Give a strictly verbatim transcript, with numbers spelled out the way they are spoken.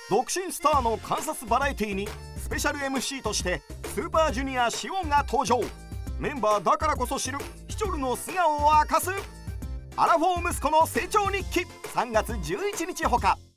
独身スターの観察バラエティにスペシャル エムシー としてスーパージュニアシオンが登場。メンバーだからこそ知るヒチョルの素顔を明かす。アラフォー息子の成長日記さんがつじゅういちにちほか。